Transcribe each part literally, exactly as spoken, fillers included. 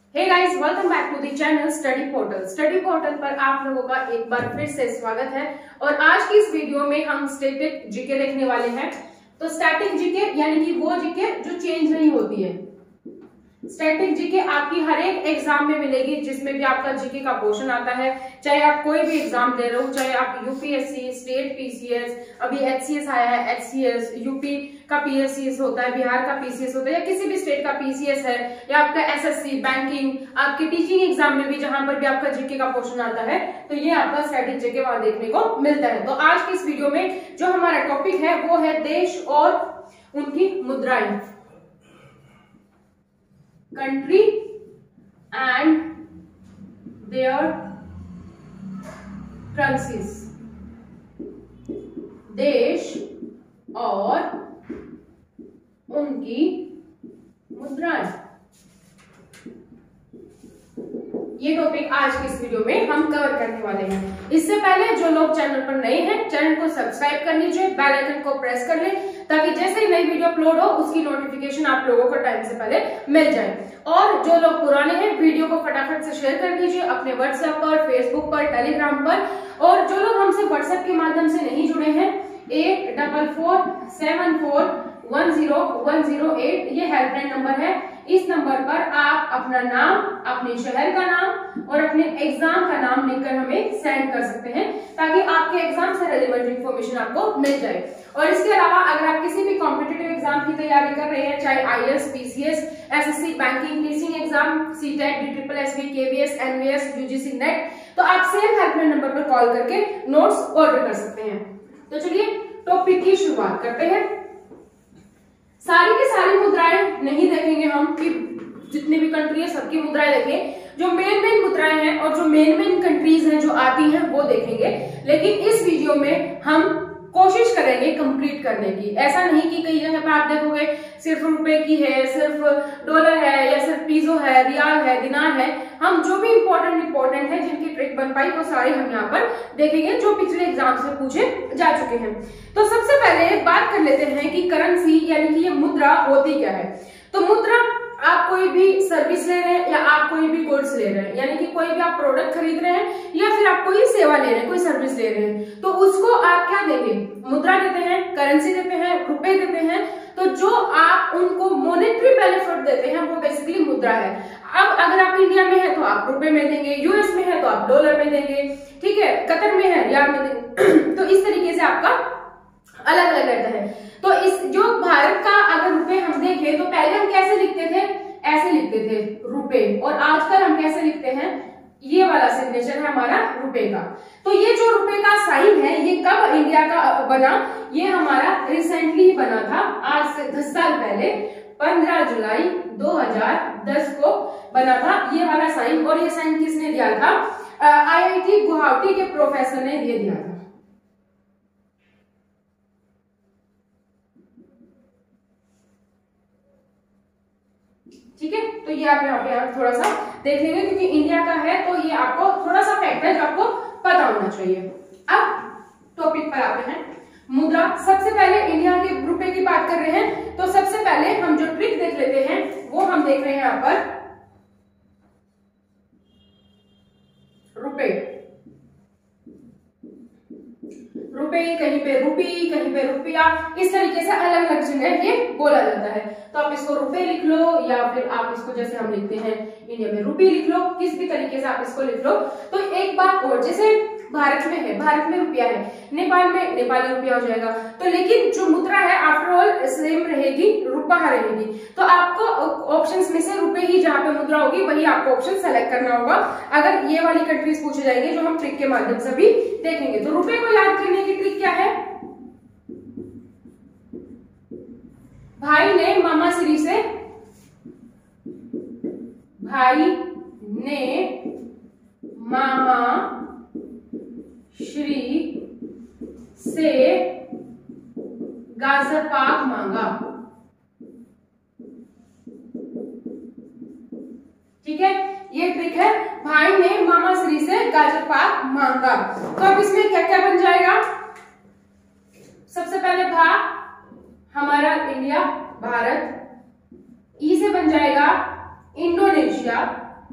Hey guys, welcome back to the channel study portal. Study portal पर आप लोगों का एक बार फिर से स्वागत है और आज की इस वीडियो में हम स्टैटिक जीके देखने वाले हैं। तो स्टैटिक जीके यानी कि वो जीके जो चेंज नहीं होती है। स्टैटिक जीके आपकी हर एक एग्जाम में मिलेगी, जिसमें भी आपका जीके का पोर्शन आता है। चाहे आप कोई भी एग्जाम दे रहे हो, चाहे आप यूपीएससी, स्टेट पीसीएस, अभी एचसीएस आया है, एचसीएस, यूपी का पीएससीएस होता है, बिहार का पीसीएस होता है, या किसी भी स्टेट का पीसीएस है, या आपका एसएससी, बैंकिंग, आपके टीचिंग एग्जाम में भी जहां पर भी आपका जीके का पोर्शन आता है, तो ये आपका स्टैटिक जीके वहां देखने को मिलता है। तो आज की इस वीडियो में जो हमारा टॉपिक है वो है देश और उनकी मुद्राएं, country and their currencies। देश और उनकी मुद्राएं, ये टॉपिक आज की इस वीडियो में हम कवर करने वाले हैं। इससे पहले जो लोग चैनल पर नए हैं, चैनल को सब्सक्राइब कर लीजिए, बेल आइकन को प्रेस कर ले, ताकि जैसे ही नई वीडियो अपलोड हो उसकी नोटिफिकेशन आप लोगों को टाइम से पहले मिल जाए। और जो लोग पुराने हैं, वीडियो को फटाफट से शेयर कर दीजिए अपने व्हाट्सएप पर, फेसबुक पर, टेलीग्राम पर। और जो लोग हमसे व्हाट्सएप के माध्यम से नहीं जुड़े हैं, eight double four seven four one zero one zero eight ये हेल्पलाइन नंबर है। इस नंबर पर आप अपना नाम, अपने शहर का नाम और अपने एग्जाम का नाम लिखकर हमें सेंड कर सकते हैं, ताकि आपके एग्जाम से रिलेवेंट इंफॉर्मेशन आपको मिल जाए। और इसके अलावा अगर आप किसी भी कॉम्पिटिटिव एग्जाम की तैयारी कर रहे हैं, चाहे IAS, PCS, SSC, banking, teaching exam, CTET, D triple S B, KVS, NVS, UGC NET, तो आप सेम हेल्पलाइन नंबर पर कॉल करके नोट्स ऑर्डर कर सकते हैं। तो चलिए टॉपिक की शुरुआत करते हैं। सारी की सारी मुद्राएं नहीं देखेंगे हम, कि जितनी भी कंट्री है सबकी मुद्राएं देखें। जो मेन मेन मुद्राएं हैं और जो मेन मेन कंट्रीज हैं जो आती हैं वो देखेंगे। लेकिन इस वीडियो में हम कोशिश करेंगे कंप्लीट करने की। ऐसा नहीं कि कई जगह पर आप देखोगे सिर्फ रुपए की है, सिर्फ डॉलर है, या सिर्फ पीजो है, रियाल है, दिनार है। हम जो भी इंपॉर्टेंट इंपॉर्टेंट है, जिनकी ट्रिक बन पाई, वो सारे हम यहाँ पर देखेंगे, जो पिछले एग्जाम से पूछे जा चुके हैं। तो सबसे पहले बात कर लेते हैं कि करेंसी यानी कि ये मुद्रा होती क्या है। तो मुद्रा, आप कोई भी सर्विस ले रहे हैं या आप कोई भी गुड्स ले रहे हैं, यानी कि कोई भी आप प्रोडक्ट खरीद रहे हैं या फिर आप कोई सेवा ले रहे हैं, कोई सर्विस ले रहे हैं, तो उसको आप क्या देंगे? मुद्रा देते हैं, करेंसी देते हैं, रुपए देते हैं। तो जो आप उनको मॉनेटरी बेनिफिट देते हैं वो बेसिकली मुद्रा है। अब अगर आप इंडिया में है तो आप रुपए में देंगे, यूएस में है तो आप डॉलर में देंगे, ठीक है, कतर में है रियाल में देंगे। तो इस तरीके से आपका अलग अलग रहता है। तो इस जो भारत का अगर रुपए हम देखें तो पहले हम कैसे लिखते थे? ऐसे लिखते थे रुपए, और आजकल हम कैसे लिखते हैं? ये वाला सिग्नेचर है हमारा रुपए का। तो ये जो रुपए का साइन है, ये कब इंडिया का बना? ये हमारा रिसेंटली ही बना था, आज से दस साल पहले, पंद्रह जुलाई दो हजार दस को बना था ये वाला साइन। और ये साइन किसने दिया था? आईआईटी गुवाहाटी के प्रोफेसर ने ये दिया था। ठीक है, तो ये आप यहाँ पे आप थोड़ा सा देख लेंगे, क्योंकि इंडिया का है तो ये आपको थोड़ा सा फैक्ट है जो आपको पता होना चाहिए। अब टॉपिक पर आते हैं, मुद्रा। सबसे पहले इंडिया के रुपए की बात कर रहे हैं, तो सबसे पहले हम जो ट्रिक देख लेते हैं वो हम देख रहे हैं यहाँ पर रुपए। रुपए, कहीं पे रुपी, कहीं पे रुपया, इस तरीके से अलग अलग जगह ये बोला जाता है। तो आप इसको रुपए लिख लो, या फिर आप इसको जैसे हम लिखते हैं इंडिया में रुपी लिख लो, किस भी तरीके से आप इसको लिख लो। तो एक बात और, जैसे भारत में है, भारत में रुपया है, नेपाल में नेपाली रुपया हो जाएगा। तो लेकिन जो मुद्रा है आफ्टर ऑल सेम रहेगी, रुपया रहेगी। तो आपको ऑप्शंस में से रुपए ही जहां पे मुद्रा होगी वही आपको ऑप्शन सेलेक्ट करना होगा, अगर ये वाली कंट्रीज पूछे जाएंगे, जो हम ट्रिक के माध्यम से भी देखेंगे। तो रुपए को याद करने की ट्रिक क्या है? भाई ने मामा श्री से, भाई ने मामा श्री से गाजर पाक मांगा। ठीक है, ये ट्रिक है, भाई ने मामा श्री से गाजर पाक मांगा। तो अब इसमें क्या क्या बन जाएगा? सबसे पहले भा, हमारा इंडिया, भारत, ई से बन जाएगा इंडोनेशिया,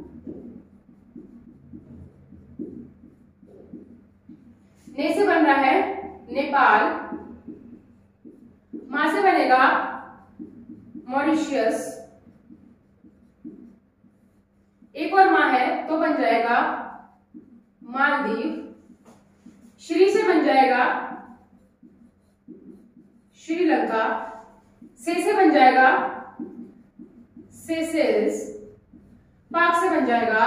ने से बन रहा है नेपाल, मा से बनेगा मॉरिशियस, एक और मा है तो बन जाएगा मालदीव, श्री से बन जाएगा श्रीलंका, से से बन जाएगा सेशेल्स, पाक से बन जाएगा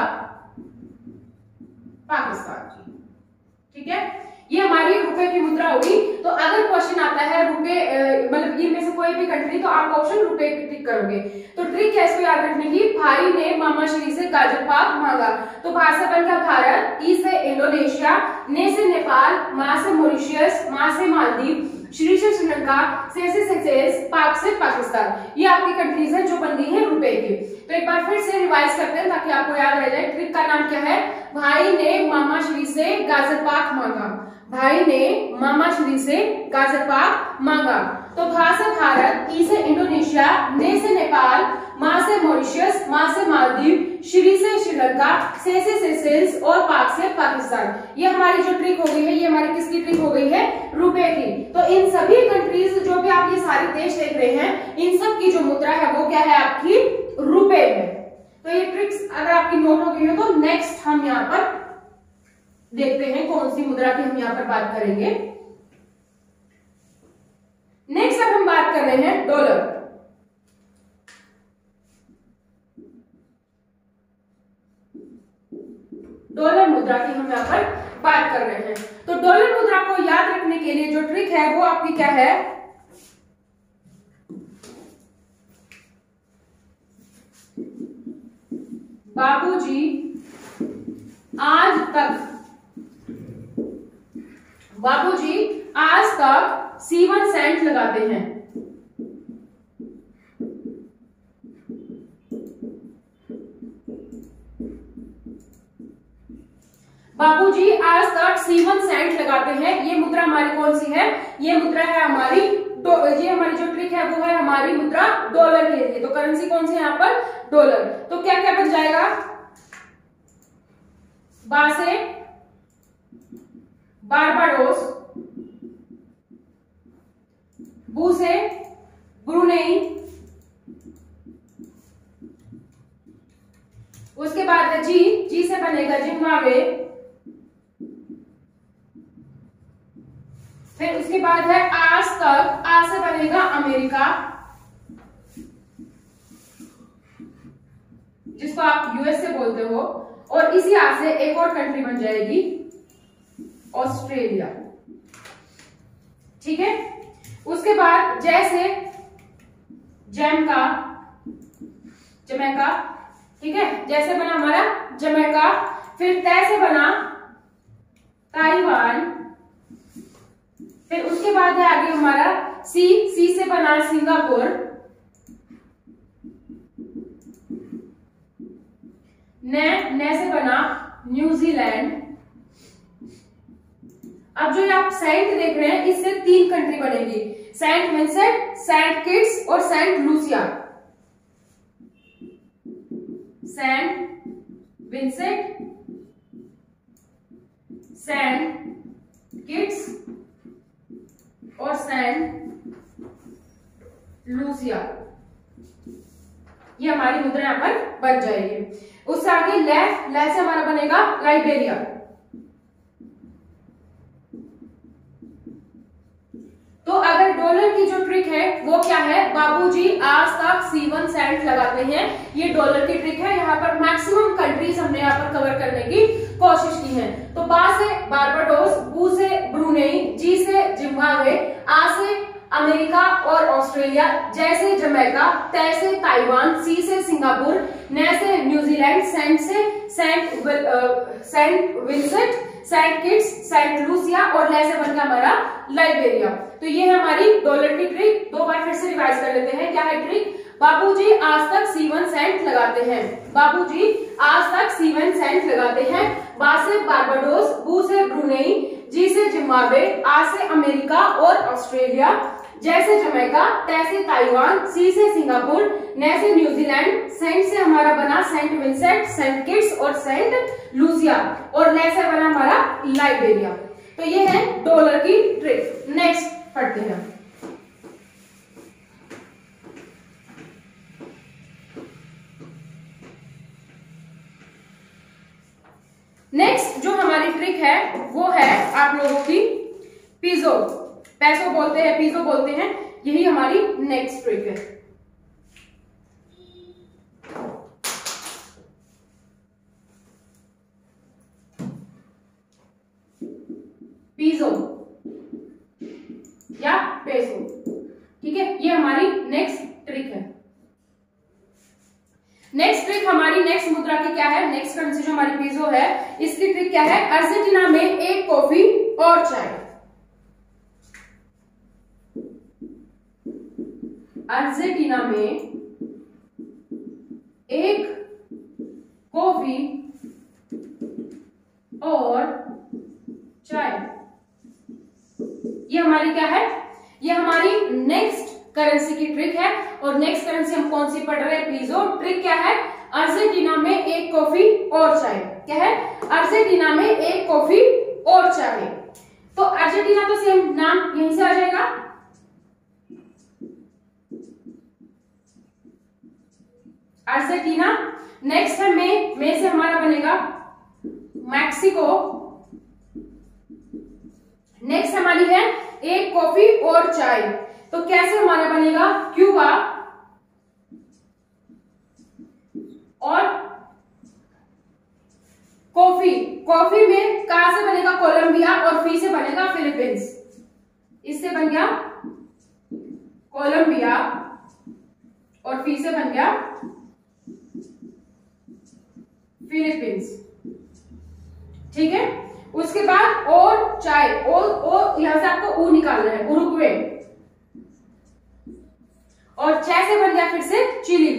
पाकिस्तान। ठीक है, ये हमारी रुपए की मुद्रा होगी। तो अगर क्वेश्चन आता है रुपए मतलब इनमें से कोई भी कंट्री, तो आप ऑप्शन रुपए टिक करोगे। तो ट्रिक है इसको याद रखने की, भाई ने मामा श्री से गाजर पाक मांगा, तो भाषा बन गया भारत, ई से इंडोनेशिया, ने से नेपाल, मा से मॉरिशियस, मा से मालदीव, श्री से श्रीलंका, से से सेशेल्स, पाक से पाकिस्तान। ये आपकी कंट्रीज है जो बन गई है रुपए की। तो एक बार फिर से रिवाइज करते हैं ताकि आपको याद रह जाए। ट्रिक का नाम क्या है? भाई ने मामा श्री से गाजर पाक मांगा, भाई ने मामा श्री से गाजर पाक मांगा। तो भा से भारत, ई से इंडोनेशिया, ने से नेपाल, मा से मॉरिशियस, मा से मालदीव, श्री से श्रीलंका, से से सेशेल्स और पाक से पाकिस्तान। ये हमारी जो ट्रिक हो गई है, ये हमारी किसकी ट्रिक हो गई है? रुपए की। तो इन सभी कंट्रीज जो भी आप ये सारे देश देख रहे हैं, इन सब की जो मुद्रा है वो क्या है? आपकी रुपए है। तो ये ट्रिक्स अगर आपकी नोट हो गई हो तो नेक्स्ट हम यहाँ पर देखते हैं कौन सी मुद्रा की हम यहाँ पर बात करेंगे। नेक्स्ट अब हम बात कर रहे हैं डॉलर। डॉलर मुद्रा की हम यहाँ पर बात कर रहे हैं। तो डॉलर मुद्रा को याद रखने के लिए जो ट्रिक है वो आपकी क्या है? बाबूजी आज तक, बाबूजी आज तक सीवन सेंट लगाते हैं। बाबूजी आज तक सीवन सेंट लगाते हैं। ये मुद्रा हमारी कौन सी है? ये मुद्रा है हमारी, ये हमारी जो ट्रिक है वो है हमारी मुद्रा डॉलर के लिए। तो करेंसी कौन सी है यहाँ पर? डॉलर। तो क्या क्या बन जाएगा? बा से बारबाडोस, बू से ब्रुनेई, उसके बाद है जी, जी से बनेगा जिम्बाब्वे, फिर उसके बाद है आज तक, आ से बनेगा अमेरिका, जिसको आप यूएस से बोलते हो, और इसी आ से एक और कंट्री बन जाएगी ऑस्ट्रेलिया। ठीक है, उसके बाद जैसे जैमका, जमैका। ठीक है, जैसे बना हमारा जमैका, फिर तय से बना ताइवान, फिर उसके बाद है आगे हमारा सी, सी से बना सिंगापुर, ने, ने से बना न्यूजीलैंड। अब जो ये आप सेंट देख रहे हैं, इससे तीन कंट्री बनेगी, सेंट विंसेंट, सेंट किट्स और Saint Lucia. Saint Vincent, Saint Kitts और सेंट लूसिया। ये हमारी मुद्रा यहाँ पर बन जाएगी। उससे आगे ले, ले से हमारा बनेगा लाइबेरिया। तो अगर डॉलर की जो ट्रिक है वो क्या है? बाबूजी आज तक सीवन सेंट लगाते हैं। ये डॉलर की ट्रिक है। यहाँ पर मैक्सिमम कंट्रीज हमने यहाँ पर कवर करने की कोशिश की है। तो बा से बारबाडोस, बू से ब्रुनेई, जी से जिम्बाब्वे, आ से अमेरिका और ऑस्ट्रेलिया, जैसे जमैका, तय से ताइवान, सी से सिंगापुर, ने से न्यूजीलैंड, सेंट से saint saint Vincent, Saint Kitts, saint Lucia और ले से बनकर हमारा लाइबेरिया। तो ये है हमारी डॉलर की ट्रिक। दो बार फिर से रिवाइज कर लेते हैं। क्या है ट्रिक? बाबूजी आज तक सीवन सेंट लगाते हैं। बाबूजी आज तक सीवन सेंट लगाते हैं। बा से बारबाडोस, बू से ब्रुनेई, जी से जिम्बाब्वे, आ से अमेरिका और ऑस्ट्रेलिया, जैसे जमैका, तय से ताइवान, सी से सिंगापुर, ने से न्यूजीलैंड, सेंट से हमारा बना सेंट विंसेंट, सेंट किट्स और सेंट लूसिया और ले से बना हमारा लाइबेरिया। तो ये है डॉलर की ट्रिक। नेक्स्ट पढ़ते हैं। नेक्स्ट जो हमारी ट्रिक है वो है आप लोगों की पीजो, पैसो बोलते हैं, पीजो बोलते हैं, यही हमारी नेक्स्ट ट्रिक है। पीजो या पेसो, ठीक है, ये हमारी नेक्स्ट ट्रिक है। नेक्स्ट ट्रिक हमारी नेक्स्ट मुद्रा की क्या है, नेक्स्ट करेंसी जो हमारी पीजो है, इसकी ट्रिक क्या है, अर्जेंटीना में एक कॉफी और चाय। अर्जेंटीना में एक कॉफी और चाय, ये हमारी क्या है, ये हमारी नेक्स्ट करेंसी की ट्रिक है। और नेक्स्ट करेंसी हम कौन सी पढ़ रहे हैं, पीजो। ट्रिक क्या है, अर्जेंटीना में एक कॉफी और चाय। क्या है, अर्जेंटीना में एक कॉफी और चाय। तो अर्जेंटीना तो सेम नाम यहीं से आ जाएगा, अर्जेंटीना। नेक्स्ट है में, में से हमारा बनेगा मैक्सिको। नेक्स्ट हमारी है एक कॉफी और चाय, तो कैसे हमारा बनेगा, क्यूबा। और कॉफी, कॉफी में कहां से बनेगा, कोलंबिया, और फी से बनेगा फिलीपींस। इससे बन गया कोलंबिया और फी से बन गया फिलीपींस, ठीक है। उसके बाद और चाय, और और यहां से आपको ऊ निकालना है, उरुग्वे, और चाय से बन गया फिर से चिली,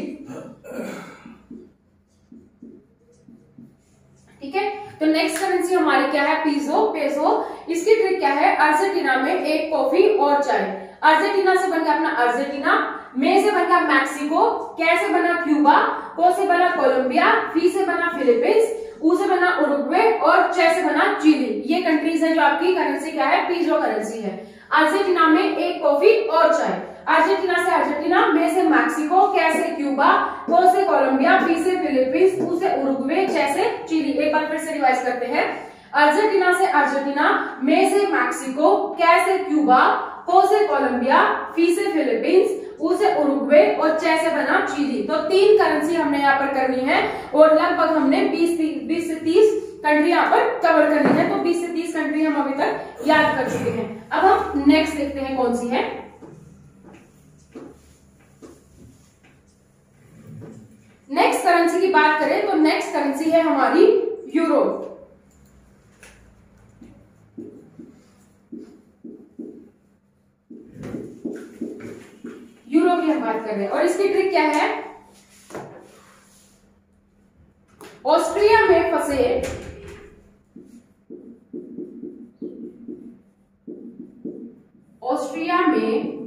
ठीक है। तो नेक्स्ट करेंसी हमारी क्या है, पीजो, पेसो। इसकी ट्रिक क्या है, अर्जेंटीना में एक कॉफी और चाय। अर्जेंटीना से बन गया अपना अर्जेंटीना, में से बन गया मैक्सिको, कै से बना क्यूबा, को से बना कोलंबिया, फी से बना फिलीपींस, ऊ से बना उरुग्वे, और चे से बना चिली। ये कंट्रीज है जो आपकी करेंसी क्या है, पीजो करेंसी है। अर्जेंटीना में एक कॉफी और चाय, अर्जेंटीना से अर्जेंटीना, में से मैक्सिको, कै से क्यूबा, को से कोलंबिया, फी से फिलीपींस, ऊ से उरुग्वे, चे से चिली। एक बार फिर से रिवाइज करते हैं। अर्जेंटीना से अर्जेंटीना, में से मैक्सिको, कै से क्यूबा, को से कोलंबिया, फी से फिलीपींस, ऊ से उरुग्वे, और चे से बना चिली। तो तीन करेंसी हमने यहाँ पर करनी है, और लगभग हमने बीस बीस से तीस कंट्री यहाँ पर कवर करनी है। तो बीस से तीस कंट्री हम अभी तक याद कर चुके हैं। अब हम नेक्स्ट देखते हैं कौन सी है। नेक्स्ट करेंसी की बात करें तो नेक्स्ट करेंसी है हमारी यूरो। यूरो की हम बात कर रहे हैं, और इसकी ट्रिक क्या है, ऑस्ट्रिया में फंसे ऑस्ट्रिया में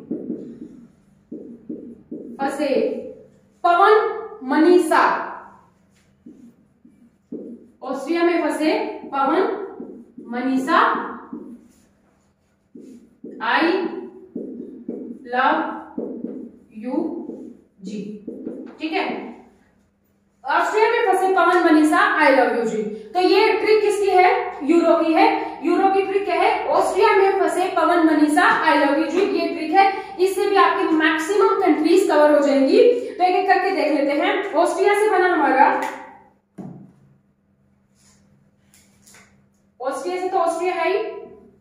फंसे पवन मनीषा, ऑस्ट्रिया में फंसे Pawan Manisha, I love you जी, ठीक है। ऑस्ट्रिया में फंसे Pawan Manisha, I love you जी। तो ये ट्रिक किसकी है, यूरो की है। यूरो की ट्रिक क्या है, ऑस्ट्रिया में फंसे Pawan Manisha, I love you जी, ये ट्रिक है। इससे भी आपकी मैक्सिमम कंट्रीज कवर हो जाएंगी। तो एक एक करके देख लेते हैं। ऑस्ट्रिया से बना हमारा, ऑस्ट्रिया से तो ऑस्ट्रिया है ही,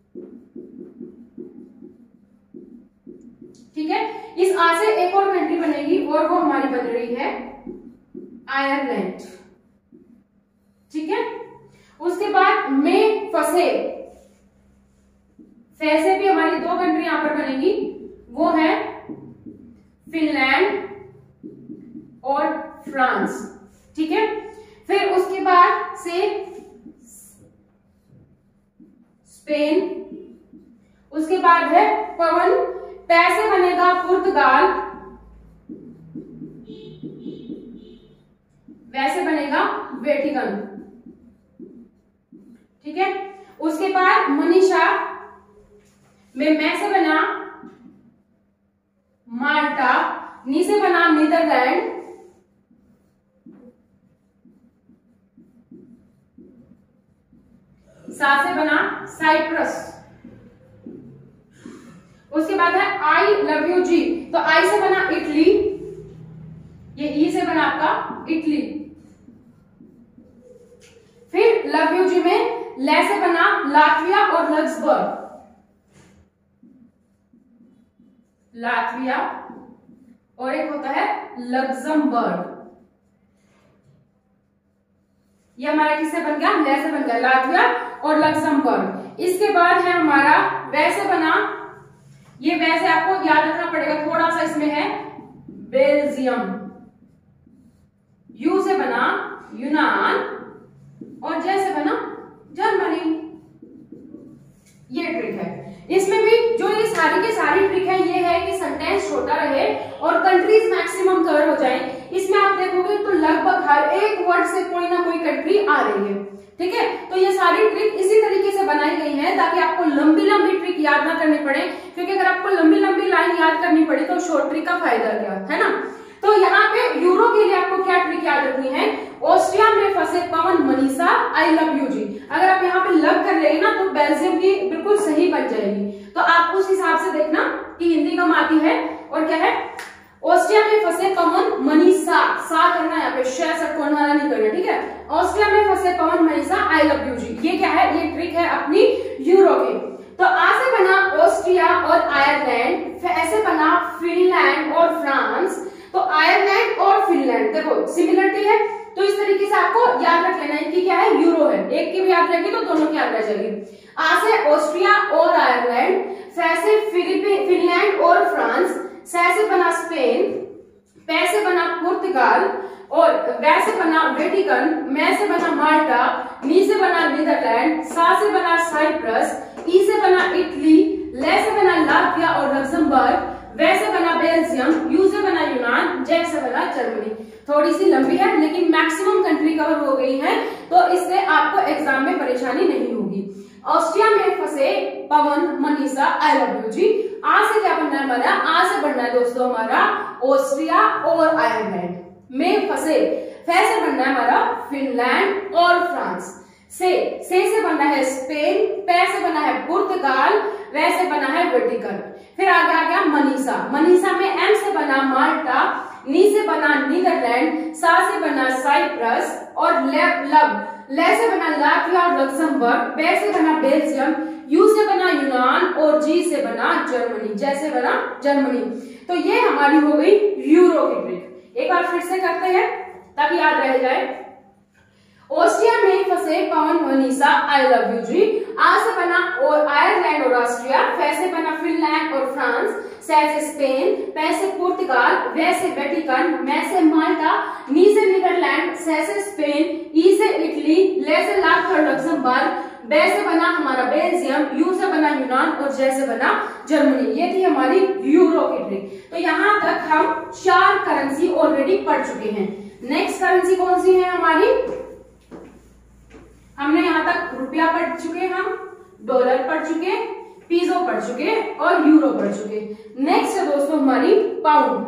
ठीक है। इस आ से एक और कंट्री बनेगी, और वो हमारी बन रही है आयरलैंड, ठीक है। उसके बाद में फंसे, फैसे भी हमारी दो कंट्री यहां पर बनेगी, वो है फिनलैंड और फ्रांस, ठीक है। फिर उसके बाद से स्पेन, उसके बाद है पवन, पैसे बनेगा पुर्तगाल, वैसे बनेगा वेटिकन, ठीक है। उसके बाद मनीषा में मैं से बना माल्टा, नी से बना नीदरलैंड, सा से बना साइप्रस। उसके बाद है आई लव यू जी, तो आई से बना इटली, ये ई से बना आपका इटली। फिर लव यू जी में ले से बना लातविया और लक्सबर्ग, लातविया, और एक होता है लक्समबर्ग। ये हमारा किससे बन गया, ले से बन गया, लातविया और लक्समबर्ग। इसके बाद है हमारा वैसे बना, ये वैसे आपको याद रखना पड़ेगा, थोड़ा सा इसमें है बेल्जियम। यू से बना यूनान और जैसे बना जर्मनी। ये ट्रिक है। इसमें भी जो ये सारी के सारी ट्रिक है, ये है कि सेंटेंस छोटा रहे और कंट्रीज मैक्सिमम कवर हो जाए। इसमें आप देखोगे तो लगभग हर एक वर्ड से कोई ना कोई कंट्री आ रही है, ठीक है। तो ये सारी ट्रिक इसी तरीके से बनाई गई है ताकि आपको लंबी लंबी ट्रिक याद ना करनी पड़े, क्योंकि अगर आपको लंबी लंबी लाइन याद करनी पड़े तो शॉर्ट ट्रिक का फायदा क्या है ना। तो यहाँ पे यूरो के लिए आपको क्या ट्रिक याद रखनी है, ऑस्ट्रिया में फंसे Pawan Manisha I love you जी। अगर आप यहाँ पे लव कर लेंगे ना तो बेल्जियम की बिल्कुल सही बन जाएगी। तो आप उस हिसाब से देखना कि हिंदी कम आती है और क्या है। ऑस्ट्रिया में फंसे पवन मनीषा, सा करना है यहाँ पे, शह षटकोण वाला नहीं करना, ठीक है। ऑस्ट्रिया में फंसे Pawan Manisha I love you जी, ये क्या है, ये ट्रिक है अपनी यूरो की। तो आ से बना ऑस्ट्रिया और आयरलैंड, ऐसे बना फिनलैंड और फ्रांस। तो आयरलैंड और फिनलैंड देखो सिमिलरिटी है, तो इस तरीके से आपको याद रख लेना है कि क्या है, यूरो है। एक की भी याद रहेगी तो दोनों की याद रह जाएगी। आ से ऑस्ट्रिया और आयरलैंड, फै से फिनलैंड और फ्रांस, सै से बना स्पेन, पै से बना पुर्तगाल और वै से बना वेटिकन, मैं से बना माल्टा, नी से बना नीदरलैंड, सा से बना साइप्रस, ई से बना इटली, ले से बना लातविया और लक्समबर्ग, वै से बना बेल्जियम, यू से बना यूनान, जे से बना जर्मनी। थोड़ी सी लंबी है लेकिन मैक्सिमम कंट्री कवर हो गई है, तो इससे आपको एग्जाम में परेशानी नहीं होगी। ऑस्ट्रिया में फंसे Pawan Manisha I love you जी। आ से क्या बनना है हमारा, आ से बनना है दोस्तों हमारा ऑस्ट्रिया और आयरलैंड में फंसे। फै से बनना है हमारा फिनलैंड और फ्रांस। से से से बनना है स्पेन, पै से बना है पुर्तगाल, वै से बना है वेटिकन। फिर आगे आ गया मनीषा, मनीषा में एम से बना माल्टा, नी से बना नीदरलैंड, सा से बना साइप्रस और लब ले से बना लातविया और लक्समबर्ग, बे से बना बेल्जियम, यू से बना यूनान और जी से बना जर्मनी, जैसे बना जर्मनी। तो ये हमारी हो गई यूरो की ट्रिक। एक बार फिर से करते हैं ताकि याद रह जाए। ऑस्ट्रिया में फंसे Pawan Manisha I love you जी। आ से बना और आयरलैंड और ऑस्ट्रिया, फै से बना फिनलैंड और फ्रांस, सै से स्पेन, पै से पुर्तगाल, वै से वेटिकन, मैं से माल्टा, नी से नीदरलैंड, सै से स्पेन, ई से इटली, ले से लातविया और लक्समबर्ग, बे से बना हमारा बेल्जियम, यू से बना यूनान और जे से बना जर्मनी। ये थी हमारी यूरो की ट्रिक। तो यहाँ तक हम चार करेंसी ऑलरेडी पढ़ चुके हैं। नेक्स्ट करेंसी कौन सी है हमारी, हमने यहाँ तक रुपया पढ़ चुके, हम डॉलर पढ़ चुके, पीजो पढ़ चुके और यूरो पढ़ चुके। नेक्स्ट है दोस्तों हमारी पाउंड।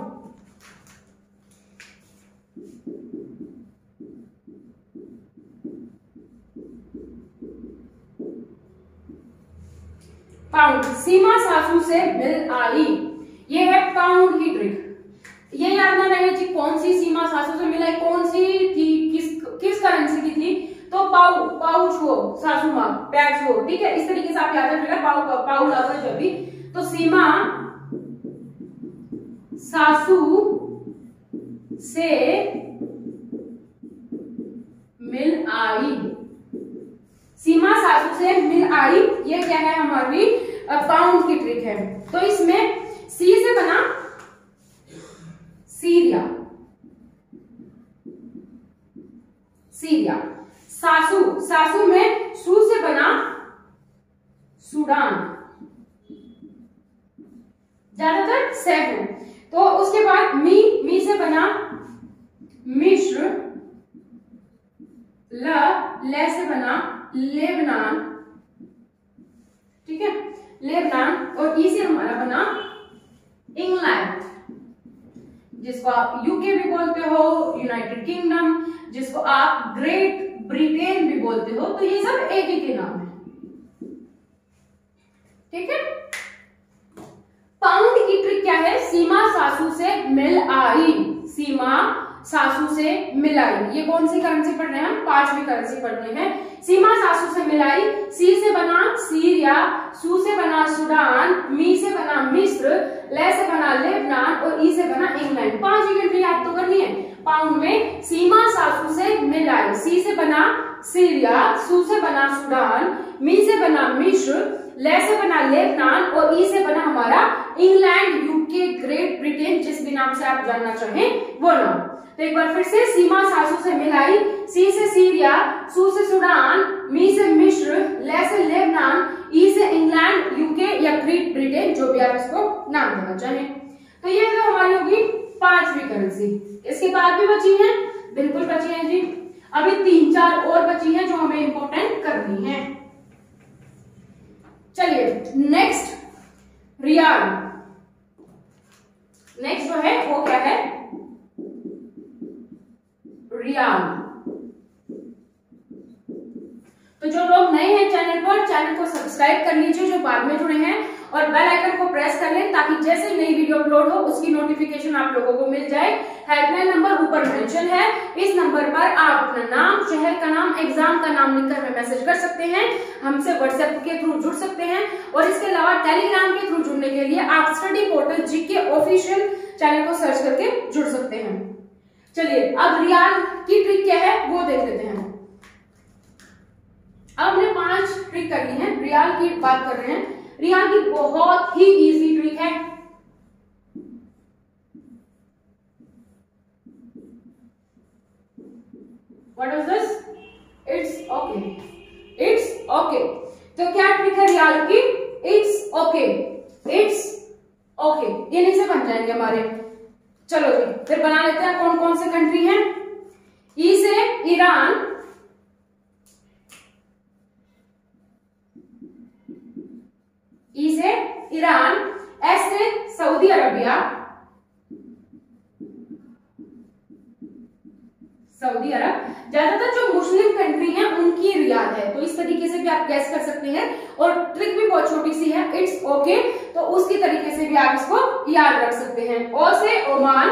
पाउंड, सीमा सासू से मिल आई, ये है पाउंड की ट्रिक। ये याद ना रहे जी कौन सी सीमा सासू से मिल आई, कौन सी थी, किस किस करेंसी की थी, तो पाउ पाउच हो, सासू माँ पैच हो, ठीक है। इस तरीके से आप याद रखिएगा, पाउ पाउ लाकर जब भी, तो सीमा सासू से मिल आई, सीमा सासू से मिल आई, ये क्या है हमारी पाउंड की ट्रिक है। तो इसमें सी से बना सीरिया, सीरिया, सासू, सासू में सू से बना सूडान, ज्यादातर से है। तो उसके बाद मी, मी से बना मिस्र, ल, ले से बना लेबनान, ठीक है, लेबनान, और ई से हमारा बना इंग्लैंड, जिसको आप यूके भी बोलते हो, यूनाइटेड किंगडम, जिसको आप ग्रेट ब्रिटेन भी बोलते हो, तो ये सब एक ही के नाम है। ठीक है, पाउंड की ट्रिक क्या है? सीमा सासू से मिल आई, सीमा सासू से मिलाई। ये कौन सी करेंसी पढ़ रहे हैं हम? पांचवी करेंसी पढ़ रहे हैं। सीमा सासू से मिलाई, सी से बना सीरिया, सू से बना सूडान, मी से बना मिस्र, ले से बना लेबनान और ई से बना इंग्लैंड। पांचवी कंट्री याद तो करनी है। पाउंड में सीमा सासू से मिलाई, सी से बना सीरिया, सू से बना सूडान, मी से बना मिस्र, ले से बना लेबनान और ई से बना हमारा इंग्लैंड, यूके, ग्रेट ब्रिटेन, जिस भी नाम से आप जानना चाहें वो नाम। तो एक बार फिर से, सीमा सासू से मिलाई, सी से सीरिया, सू से सूडान, मी से मिस्र, ले से लेबनान, ई से इंग्लैंड, यूके या ग्रेट ब्रिटेन, जो भी आप इसको नाम देना चाहें। तो ये तो हमारी होगी पांचवी करेंसी। इसके बाद भी बची है, बिल्कुल बची है जी। अभी तीन चार और बची है जो हमें इंपॉर्टेंट करनी है। चलिए नेक्स्ट रियाल। नेक्स्ट जो है वो क्या है? रियाल। तो जो लोग नए हैं चैनल पर, चैनल को सब्सक्राइब कर लीजिए, जो बाद में जुड़े हैं, और बेल आइकन को प्रेस कर लें ताकि जैसे ही नई वीडियो अपलोड हो उसकी नोटिफिकेशन आप लोगों को मिल जाए। हेल्पलाइन नंबर ऊपर मेंशन है, इस नंबर पर आप अपना नाम, शहर का नाम, एग्जाम का नाम लिखकर हमें मैसेज कर सकते हैं, हमसे व्हाट्सएप के थ्रू जुड़ सकते हैं, और इसके अलावा टेलीग्राम के थ्रू जुड़ने के लिए आप study portal GK official channel को सर्च करके जुड़ सकते हैं। चलिए अब रियाल की ट्रिक क्या है वो देख लेते हैं। अब हमने पांच ट्रिक कर ली है, रियाल की बात कर रहे हैं। रियाल की बहुत ही इजी ट्रिक है। What is this? It's okay, it's okay. तो क्या ट्रिक है रियाल की? इट्स ओके, इट्स ओके, ये नीचे बन जाएंगे हमारे। चलो जी फिर बना लेते हैं कौन कौन से कंट्री हैं। ई से ईरान, ई से ईरान, एस से सऊदी अरबिया, सऊदी अरब। ज्यादातर जो मुस्लिम कंट्री हैं उनकी रियाल है, तो इस तरीके से भी आप गैस कर सकते हैं। और ट्रिक भी बहुत छोटी सी है, इट्स ओके, तो उसकी तरीके से भी आप इसको याद रख सकते हैं। ओ से ओमान,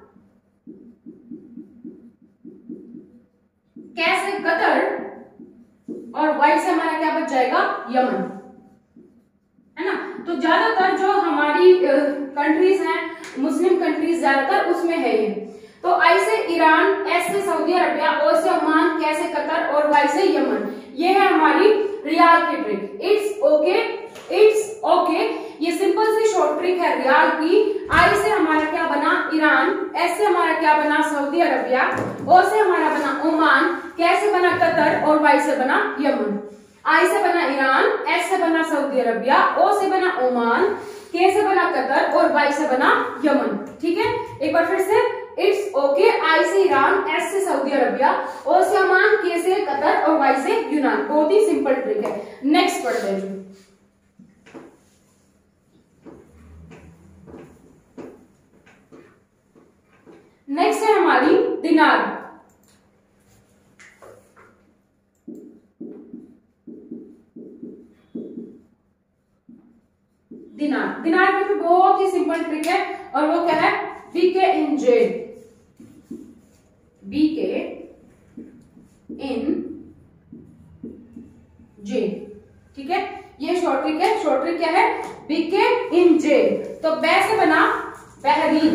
कै से कतर, और वाई से हमारा क्या बच जाएगा? यमन, है ना। तो ज्यादातर जो हमारी कंट्रीज हैं, मुस्लिम कंट्रीज ज्यादातर उसमें है ये। तो आई से ईरान, एस से सऊदी अरबिया, ओ से ओमान, कै से कतर और वाई से यमन। ये है हमारी रियाल की trick. It's okay, it's okay, ये सिंपल सी शॉर्ट ट्रिक है रियाल की। आई से हमारा क्या बना? ईरान, एस से हमारा क्या बना? सऊदी अरबिया, ओ से हमारा बना ओमान, कै से बना कतर और वाई से बना यमन। आई से बना ईरान, एस से बना सऊदी अरबिया, ओ से बना ओमान, के से बना कतर और वाई से बना यमन। ठीक है, एक बार फिर से, इट्स ओके, आई से ईरान, एस से सऊदी अरबिया, ओ से ओमान, के से कतर और वाई से यूनान। बहुत ही सिंपल ट्रिक है। नेक्स्ट पढ़ते हैं। नेक्स्ट है हमारी दिनार। दिनार दिनार की भी बहुत ही सिंपल ट्रिक है, और वो क्या है? बी के इन जेड, बी के इन जे। ठीक है, ये शॉर्ट ट्रिक है। शॉर्ट ट्रिक क्या है? बी के इन जे। तो बै से बना बहरीन,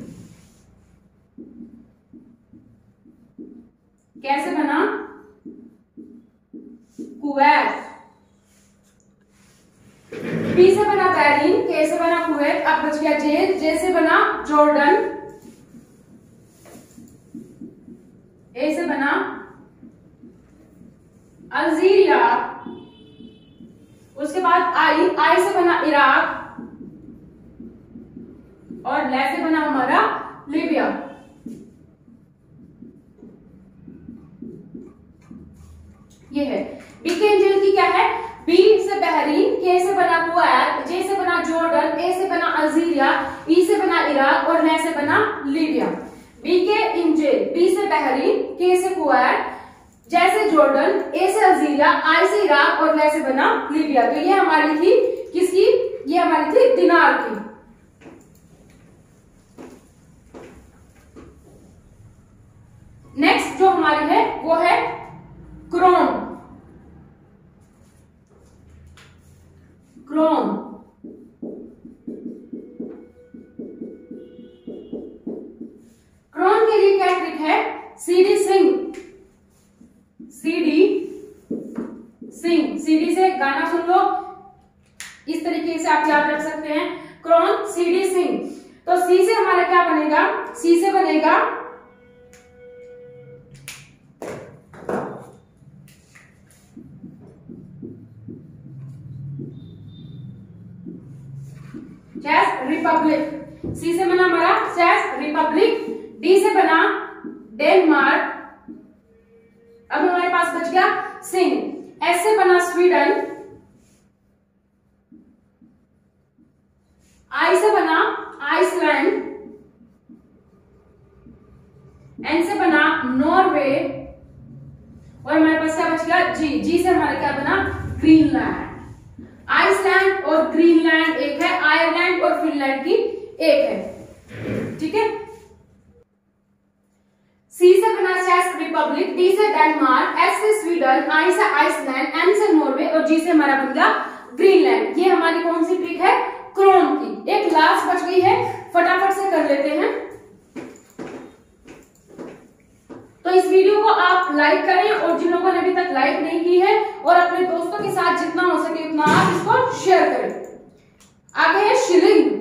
कैसे बना? कुवैत, बी से बना बहरीन, के से बना कुवैत, अब बच गया जे, जे से बना जॉर्डन, ए से बना अल्जीरिया, उसके बाद आई, आई से बना इराक, और ले से बना हमारा लीबिया। ये है बी के इंजन की क्या है? बी से बहरीन, के से बना कुवैत, जे से बना जॉर्डन, ए से बना अल्जीरिया, ई से बना इराक और ल से बना लीबिया। बी के इंजेल, बी से बहरीन, के से कुवैत, जे से जॉर्डन, ए से अल्जीरिया, आई से इराक और ल से बना लीबिया। तो ये हमारी थी किसकी, ये हमारी थी दिनार की। नेक्स्ट जो हमारी है वो है क्रोन। क्रोन क्रोन के लिए क्या ट्रिक है, CD Singh, CD Singh, CD से गाना सुन लो, इस तरीके से आप याद रख सकते हैं, क्रोन सीडी सिंह। तो सी से हमारा क्या बनेगा, सी से बनेगा चेस रिपब्लिक, सी से बना हमारा चेस रिपब्लिक। डी से बना डेनमार्क, अब हमारे पास बच गया सिंह। एस से बना स्वीडन, आई से बना आइसलैंड, एन से बना नॉर्वे और हमारे पास क्या बच गया जी, जी से हमारा क्या बना ग्रीनलैंड। आइसलैंड और ग्रीनलैंड एक है, आयरलैंड और फिनलैंड की एक है, ठीक है। सी से बना चेक रिपब्लिक, डी से डेनमार्क, एस से स्वीडन, आई से आइसलैंड, एन से नॉर्वे और जी से हमारा बन गया ग्रीनलैंड। ये हमारी कौन सी ट्रिक है, क्रोन की। एक लास्ट बच गई है, फटाफट से कर लेते हैं। तो इस वीडियो को आप लाइक करें और जिन लोगों ने अभी तक लाइक नहीं की है और अपने दोस्तों के साथ जितना हो सके उतना आप इसको शेयर करें। आगे है शिलिंग।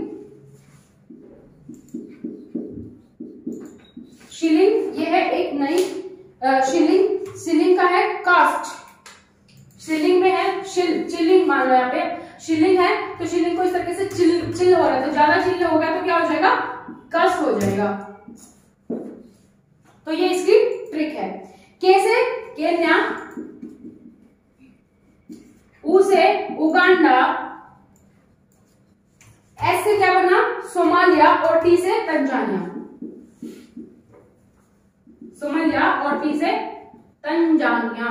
शिलिंग ये है एक नई शिलिंग, शिलिंग का है कास्ट, शिलिंग में है शिल, चिलिंग मान लो यहाँ पे शिलिंग है, तो शिलिंग को इस तरीके से चिल चिल हो रहा है, तो ज्यादा चिल हो गया तो क्या हो जाएगा, कस हो जाएगा। तो ये इसकी ट्रिक है। के से केन्या, उ से उगांडा, एस से क्या बना सोमालिया और टी से तंजानिया, सोमालिया और टी से तंजानिया।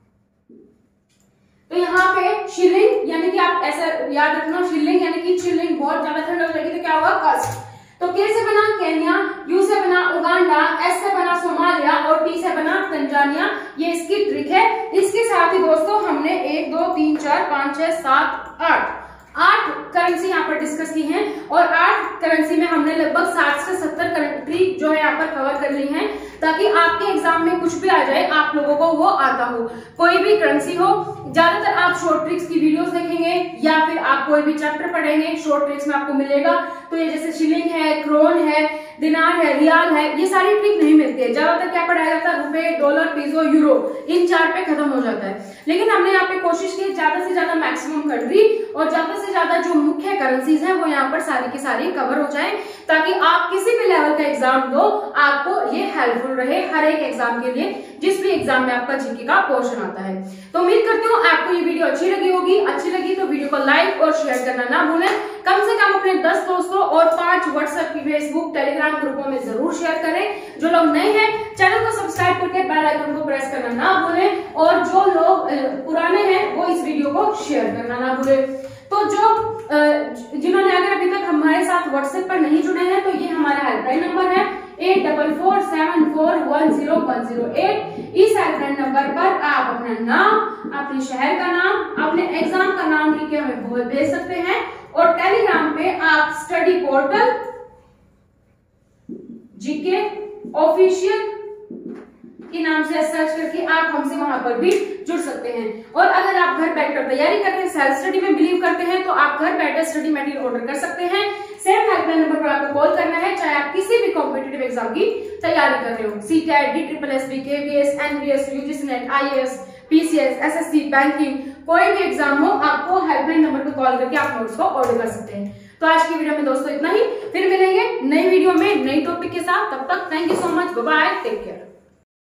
तो यहाँ पे शिलिंग यानी कि आप ऐसा याद रखना, शिलिंग यानी कि चिलिंग, बहुत ज्यादा ठंड हो जाएगी तो क्या होगा कस्ट। तो के से बना केन्या, यू से बना उगांडा, एस से बना सोमालिया और टी से बना तंजानिया। ये इसकी ट्रिक है। इसके साथ ही दोस्तों हमने एक दो तीन चार पांच छह सात आठ आठ करेंसी यहाँ पर डिस्कस की हैं और आठ करेंसी में हमने लगभग साठ से सत्तर कंट्री जो है यहाँ पर कवर कर ली हैं, ताकि आपके एग्जाम में कुछ भी आ जाए आप लोगों को वो आता हो। कोई भी करेंसी हो, ज्यादातर आप शॉर्ट ट्रिक्स की वीडियोस देखेंगे या फिर आप कोई भी चैप्टर पढ़ेंगे शॉर्ट ट्रिक्स में आपको मिलेगा। तो ये जैसे शिलिंग है, क्रोन है, दिनार है, रियाल है, ये सारी ट्रिक नहीं मिलती है। ज्यादातर क्या पढ़ाया जाता है, रुपए, डॉलर, पीसो, यूरो, इन चार पे खत्म हो जाता है। लेकिन हमने यहाँ पे कोशिश की ज्यादा से ज्यादा मैक्सिमम कंट्री और ज्यादा से ज्यादा जो मुख्य करेंसीज हैं वो यहाँ पर सारी की सारी कवर हो जाए, ताकि आप किसी भी लेवल का एग्जाम दो आपको ये हेल्पफुल रहे हर एक एग्जाम के लिए, जिस भी एग्जाम में आपका जीके का पोर्शन आता है। तो उम्मीद करती हूँ आपको ये वीडियो अच्छी लगी होगी। अच्छी लगी तो वीडियो को लाइक और शेयर करना ना भूलें। कम से कम अपने दस दोस्तों और पांच व्हाट्सएप, फेसबुक, टेलीग्राम ग्रुपों में जरूर शेयर करें। जो लोग नए हैं चैनल को सब्सक्राइब करके बेल आइकन को प्रेस करना ना भूलें और जो लोग पुराने हैं वो इस वीडियो को शेयर करना ना भूलें। तो जो जिन्होंने अगर अभी तक हमारे साथ व्हाट्सएप पर नहीं जुड़े हैं तो ये हमारा हेल्पलाइन नंबर है eight double four seven four one zero one zero eight. इस हेल्पलाइन नंबर पर आप अपना नाम, अपने शहर का नाम, अपने एग्जाम का नाम लिख के हमें भेज सकते हैं और टेलीग्राम पे आप स्टडी पोर्टल जीके ऑफिशियल के नाम से सर्च करके आप हमसे वहां पर भी जुड़ सकते हैं। और अगर आप घर बैठकर तैयारी करते हैं, सेल्फ स्टडी में बिलीव करते हैं, तो आप घर बैठे स्टडी मटेरियल ऑर्डर कर सकते हैं। सेम हेल्पलाइन नंबर पर आपको कॉल करना है, चाहे आप किसी भी कॉम्पिटिटिव एग्जाम की तैयारी कर रहे हो, CTET, D triple S B, KVS, NVS, UGC NET, IAS, PCS, SSC, banking, कोई भी एग्जाम हो, आपको हेल्पलाइन नंबर पर कॉल करके आप नोट्स को ऑर्डर कर सकते हैं। तो आज की वीडियो में दोस्तों इतना ही, फिर मिलेंगे नई वीडियो में नई टॉपिक के साथ। तब तक thank you so much, bye bye, take care.